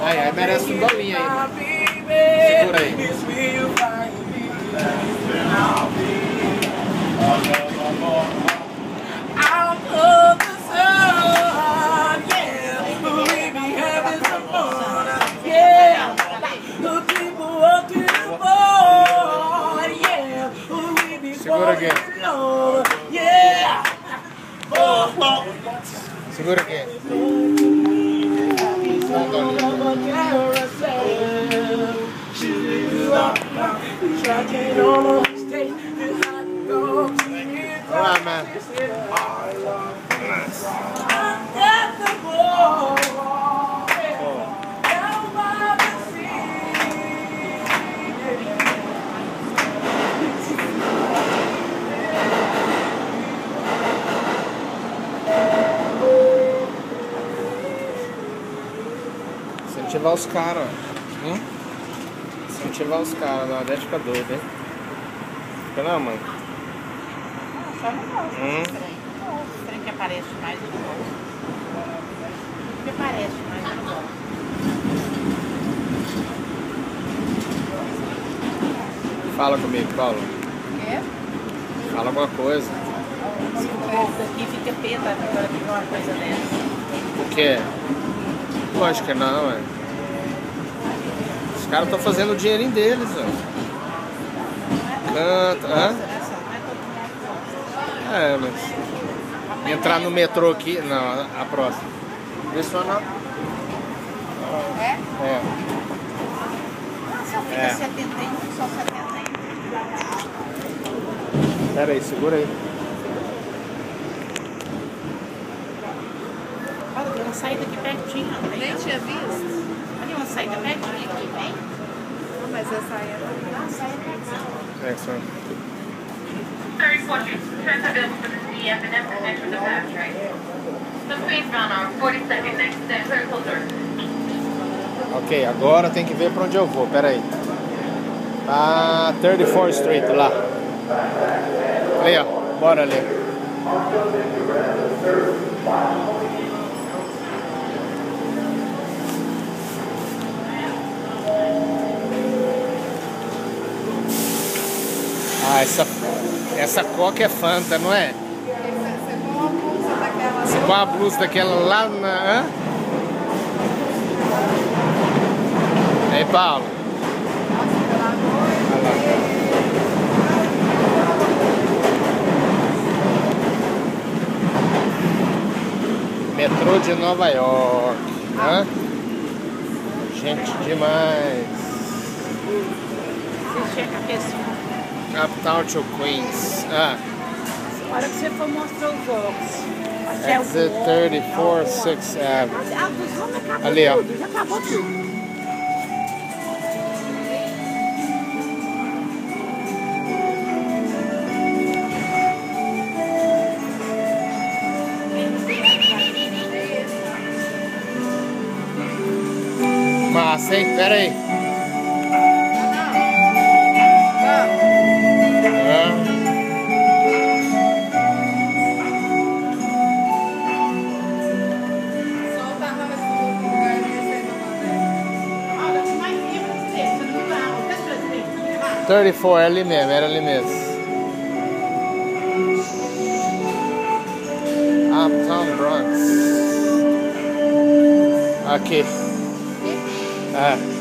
Aí merece um golinho aí. Segura aí. Segura aqui. Segura aqui. Olá, man. Incentivar os caras, incentivar os caras, não, deve ficar doido, hein? Fica não, mãe? Não, só não gosto desse trem. Não, esse trem que aparece mais eu não gosto. O que aparece mais eu não gosto. Fala comigo, Paulo. É? Fala alguma coisa. Se o povo daqui fica peta agora que uma coisa dessa. O quê? Lógico que não, é. Os caras estão fazendo o dinheirinho deles, ó. Canta, hã? É, mas... Entrar no metrô aqui... Não, a próxima. This one up? É? É. Só fica 71, só 71. Pera aí, segura aí. Olha, tem uma saída aqui pertinho. Nem tinha visto. Ali uma saída pertinho aqui, vem. Não, mas essa aí é Next one. 34 trains available for the CF and M connect with the fast train. The train's bound on 42nd next, then critical dirt. Ok, agora tem que ver pra onde eu vou, pera aí. Ah, 34th Street, lá. Ali, ó, bora ali. Ah, essa coca é Fanta, não é? Você põe a blusa daquela lá na... Hã? Aí, Paulo. Metrô de Nova York. Hã? Gente demais. Você chega aqui assim. Uptown to Queens. Ah. A hora que você for mostrar os óculos. Exit 34, 6th Ave. Ali, ó. Já acabou tudo. Massa, hein? Pera aí. solta a rama do lugar e descer Olha, se mais livre que você não dá. Deixa eu ver. 34, é ali mesmo, era ali mesmo. Uptown Bronx. Aqui. É.